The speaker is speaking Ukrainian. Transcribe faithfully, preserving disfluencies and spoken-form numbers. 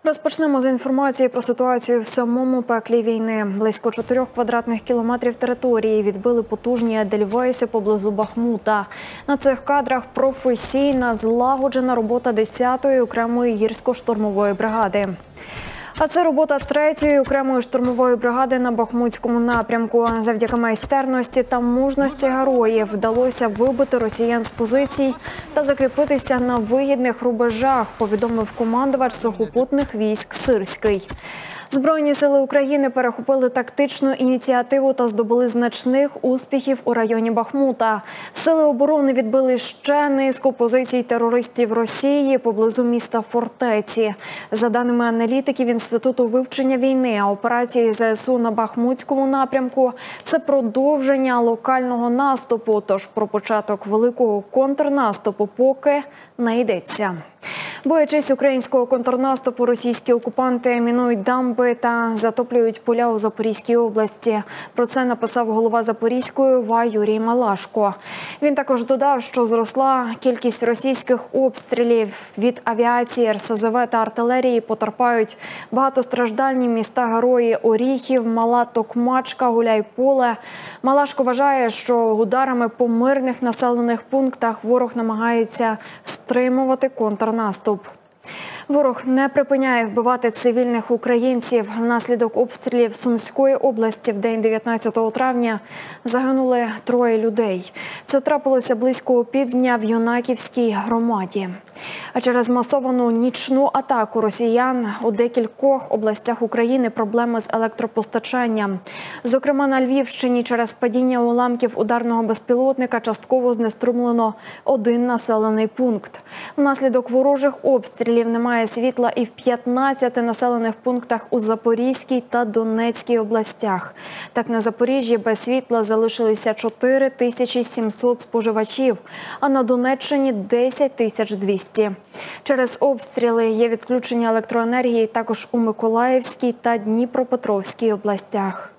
Розпочнемо з інформації про ситуацію в самому пеклі війни. Близько чотирьох квадратних кілометрів території відбили потужні едельвейси поблизу Бахмута. На цих кадрах професійна, злагоджена робота десятої окремої гірсько-штурмової бригади. А це робота третьої окремої штурмової бригади на Бахмутському напрямку. Завдяки майстерності та мужності героїв вдалося вибити росіян з позицій та закріпитися на вигідних рубежах, повідомив командувач сухопутних військ Сирський. Збройні сили України перехопили тактичну ініціативу та здобули значних успіхів у районі Бахмута. Сили оборони відбили ще низку позицій терористів Росії поблизу міста Фортеці. За даними аналітиків Інституту вивчення війни, операції ЗСУ на Бахмутському напрямку – це продовження локального наступу, тож про початок великого контрнаступу поки не йдеться. Боячись українського контрнаступу, російські окупанти мінують дамби та затоплюють поля у Запорізькій області. Про це написав голова Запорізької ОВА Юрій Малашко. Він також додав, що зросла кількість російських обстрілів. Від авіації, ер ес зе ве та артилерії потерпають багатостраждальні міста-герої Оріхів, Мала Токмачка, Гуляйполе. Малашко вважає, що ударами по мирних населених пунктах ворог намагається стримувати контрнаступ. Ворог не припиняє вбивати цивільних українців. Внаслідок обстрілів Сумської області в день дев'ятнадцятого травня загинули троє людей. Це трапилося близько опівдня в Юнаківській громаді. А через масовану нічну атаку росіян у декількох областях України проблеми з електропостачанням. Зокрема, на Львівщині через падіння уламків ударного безпілотника частково знеструмлено один населений пункт. Внаслідок ворожих обстрілів немає світла і в п'ятнадцяти населених пунктах у Запорізькій та Донецькій областях. Так, на Запоріжжі без світла залишилися чотири тисячі сімсот споживачів, а на Донеччині – десять тисяч двісті. Через обстріли є відключення електроенергії також у Миколаївській та Дніпропетровській областях.